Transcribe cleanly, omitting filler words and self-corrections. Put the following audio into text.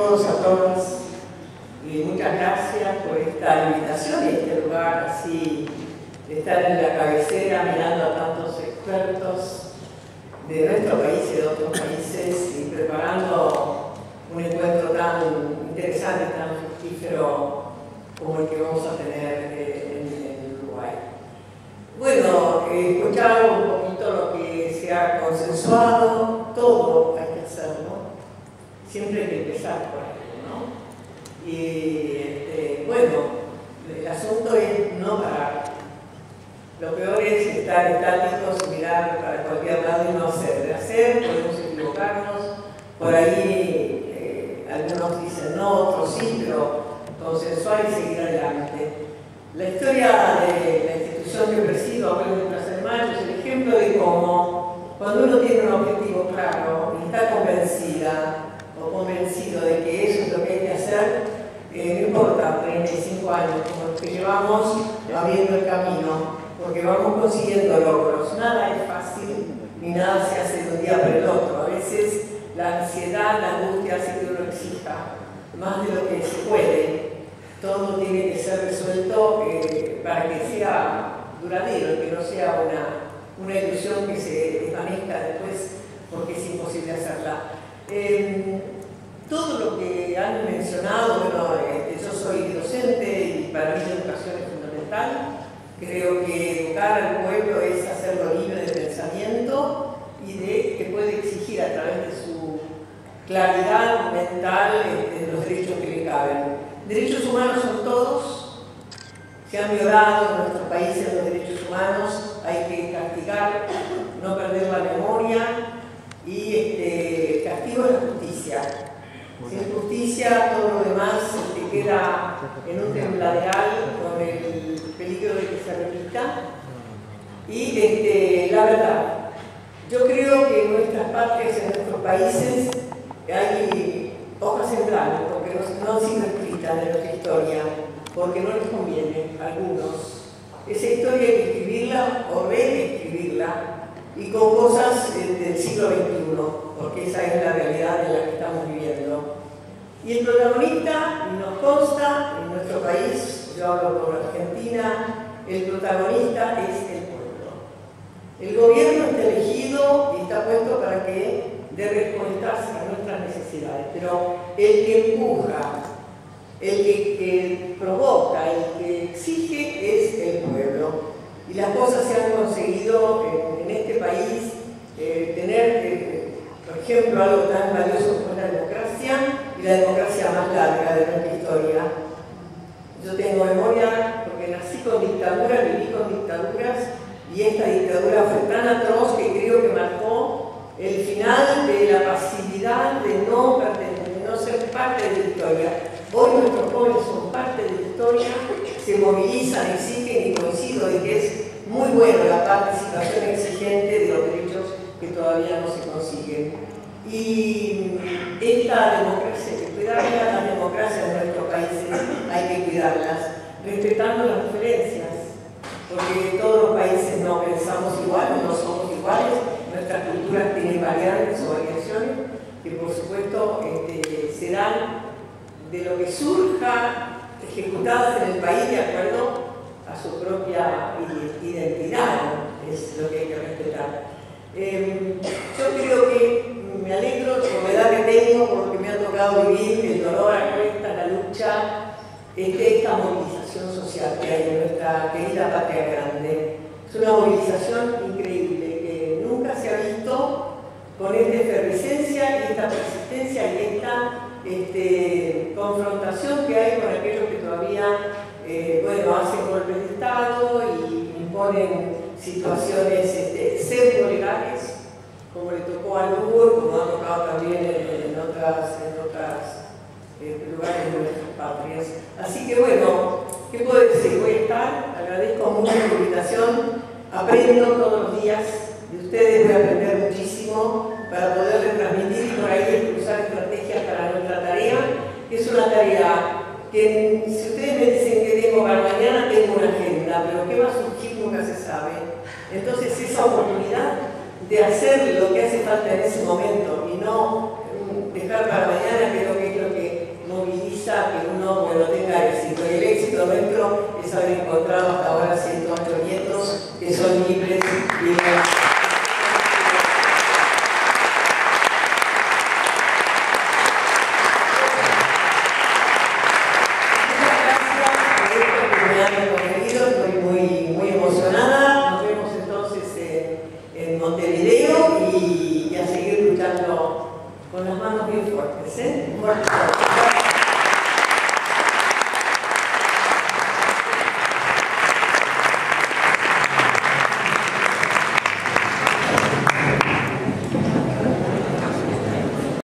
todos, a todas. Y muchas gracias por esta invitación y este lugar así, de estar en la cabecera mirando a tantos expertos de nuestro país y de otros países y preparando un encuentro tan interesante, tan fructífero como el que vamos a tener en Uruguay. Bueno, he escuchado un poquito lo que se ha consensuado, todo hay que hacerlo, siempre hay que empezar por algo, ¿no? Y bueno, el asunto es no parar. Lo peor es estar estáticos y mirar para cualquier lado y no hacer. De hacer, podemos equivocarnos, por ahí algunos dicen no, otros sí, pero consensuar y seguir adelante. La historia de la institución que presido, Abuelos de Plaza de Mayo, es el ejemplo de cómo, cuando uno tiene un objetivo claro y está convencida o convencido de que eso es lo que hay que hacer, no importa 35 años como los que llevamos abriendo el camino, porque vamos consiguiendo logros. Nada es fácil ni nada se hace de un día para el otro. A veces la ansiedad, la angustia hace que uno exija más de lo que se puede. Todo tiene que ser resuelto para que sea duradero, que no sea una ilusión que se desvanezca después porque es imposible hacerla. Todo lo que han mencionado, bueno, yo soy docente y para mí la educación es fundamental. Creo que educar al pueblo es hacerlo libre de pensamiento y de que puede exigir a través de su claridad mental los derechos que le caben. Derechos humanos son todos, se han violado en nuestros países los derechos humanos, hay que castigar, no perder la memoria y castigo es la justicia. Sin justicia todo lo demás queda en un tembladeral con el peligro de que se repita. Y la verdad, yo creo que en nuestras patrias, en nuestros países, hay hojas en blanco porque no han sido escritas de nuestra historia, porque no les conviene a algunos. Esa historia hay que escribirla o reescribirla y con cosas del siglo XXI, porque esa es la realidad en la que estamos viviendo. Y el protagonista, nos consta, en nuestro país, yo hablo por Argentina, el protagonista es el pueblo. El gobierno está elegido y está puesto para que dé respuestas a nuestras necesidades, pero el que empuja, el que provoca, el que exige es el pueblo. Y las cosas se han conseguido en este país, tener, por ejemplo, algo tan valioso como la democracia y la democracia más larga de nuestra historia. Yo tengo memoria porque nací con dictaduras, viví con dictaduras y esta dictadura fue tan atroz que creo que marcó el final de la pasividad de no ser parte de la historia. Hoy nuestros jóvenes son parte de la historia, se movilizan, exigen y coincido en que es muy buena la participación exigente de los derechos que todavía no se consiguen. Y esta democracia, hay que cuidarla, las democracias de nuestros países hay que cuidarlas, respetando las diferencias, porque todos los países no pensamos igual, no somos iguales, nuestras culturas tienen variantes o variaciones que por supuesto serán de lo que surja ejecutadas en el país de acuerdo a su propia identidad, es lo que hay que respetar. Yo creo que me alegro de la novedad que tengo porque me ha tocado vivir el dolor a cuesta, la lucha, esta movilización social que hay en nuestra querida patria grande. Es una movilización increíble que nunca se ha visto con esta efervescencia y esta persistencia y esta confrontación que hay con aquellos que todavía hacen golpes de Estado y imponen situaciones pseudo-legales, como le tocó a Lugo, como ha tocado también en otros lugares de nuestras patrias. Así que bueno, ¿qué puedo decir? Voy a estar, agradezco mucho la invitación, aprendo todos los días de ustedes, voy a aprender muchísimo para poder transmitir y por ahí usar estrategias para nuestra tarea, que es una tarea que si ustedes me dicen que tengo para mañana, tengo una agenda, pero qué va a surgir nunca se sabe. Entonces esa oportunidad de hacer lo que hace falta en ese momento y no dejar para mañana que lo